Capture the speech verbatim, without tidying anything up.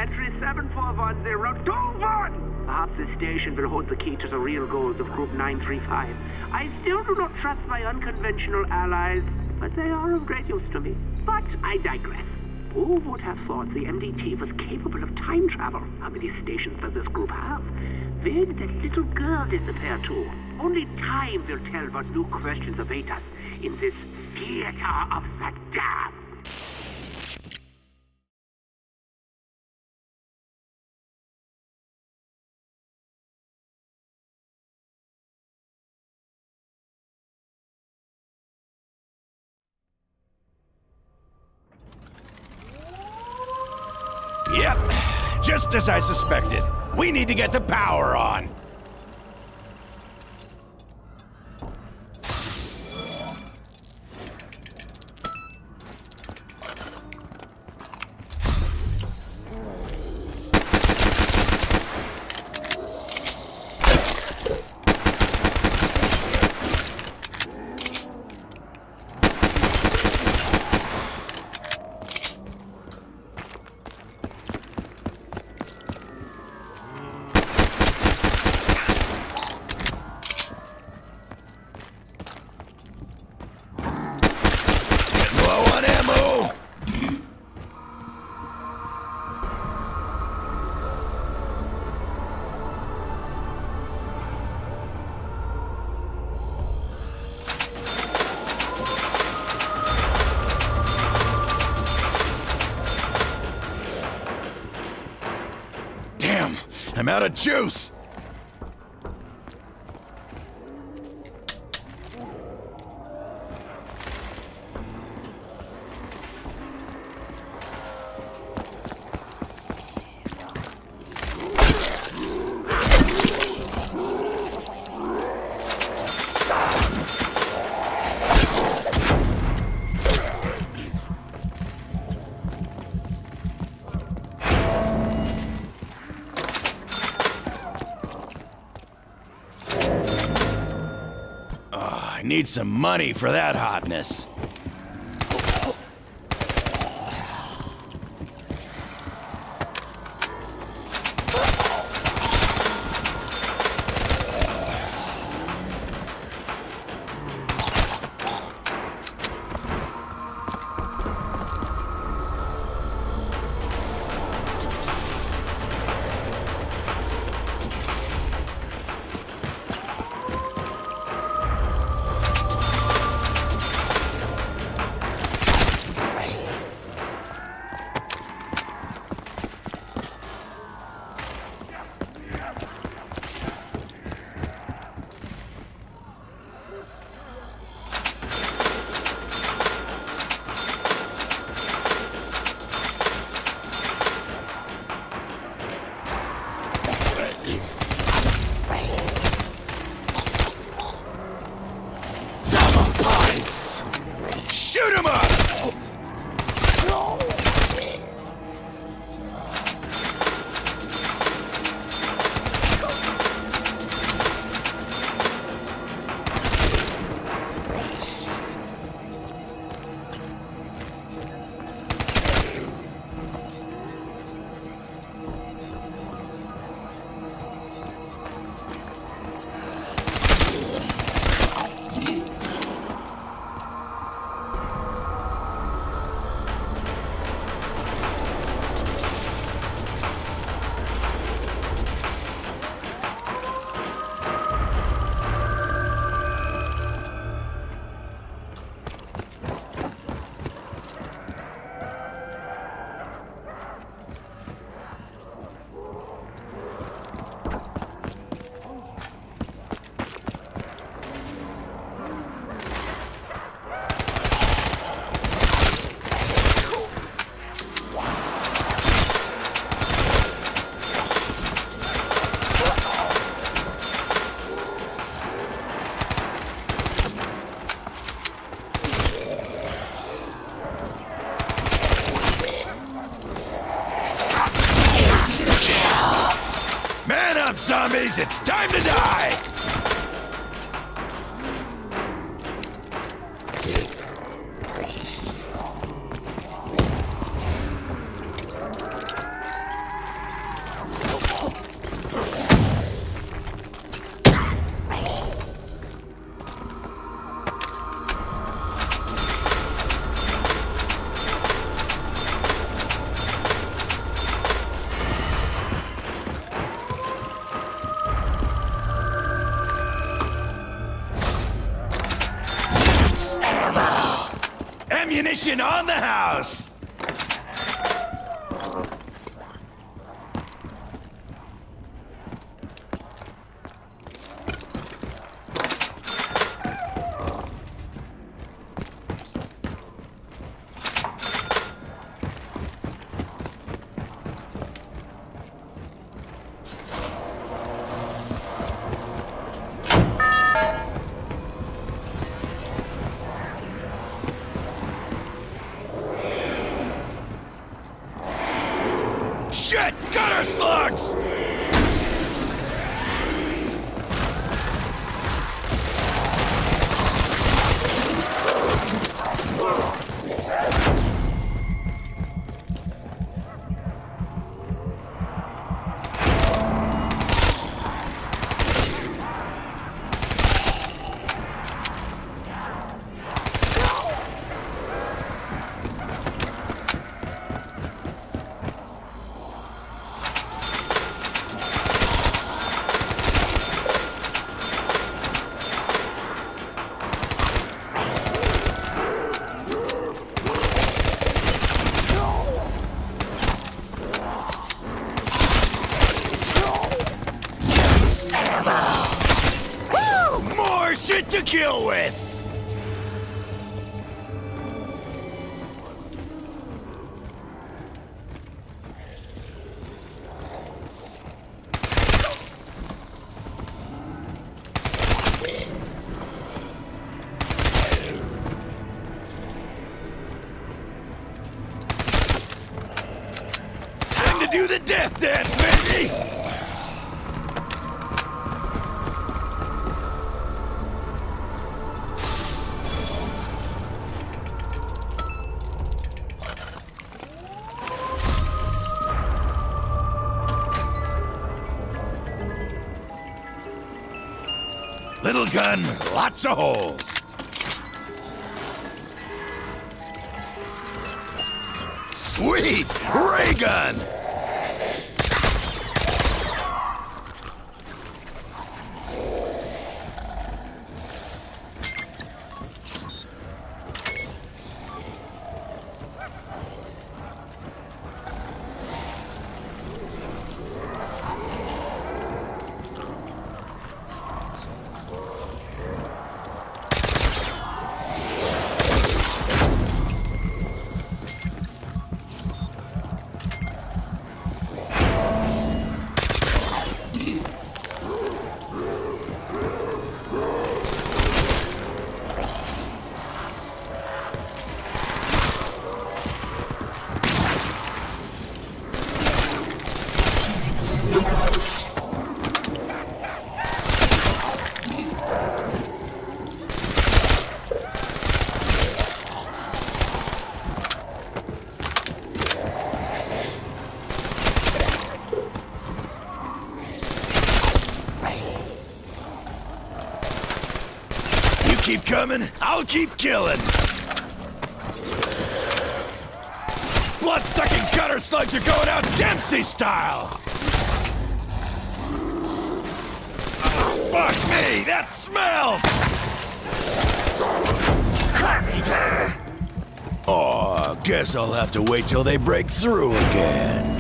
Entry seven four one zero two one! Perhaps this station will hold the key to the real goals of Group nine three five. I still do not trust my unconventional allies, but they are of great use to me. But I digress. Who would have thought the M D T was capable of time travel? How many stations does this group have? Where did that little girl disappear to? Only time will tell what new questions await us in this theater of the damned. Yep, just as I suspected. We need to get the power on. Damn, I'm out of juice! I need some money for that hotness. Shoot him up! Man up, zombies! It's time to die! Ammunition on the house! Shit! Gutter slugs! Shit to kill with! Time to do the death dance, baby! Little gun, lots of holes. Sweet! Ray gun! Keep coming, I'll keep killing. Blood-sucking gutter slugs are going out Dempsey style. Oh, fuck me, that smells. Carpenter. Oh, guess I'll have to wait till they break through again.